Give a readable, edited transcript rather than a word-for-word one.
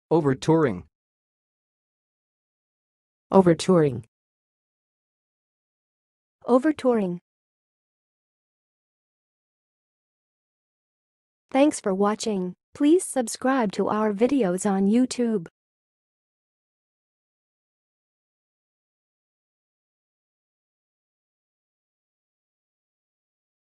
Overtouring. Overtouring. Overtouring. Thanks for watching. Please subscribe to our videos on YouTube.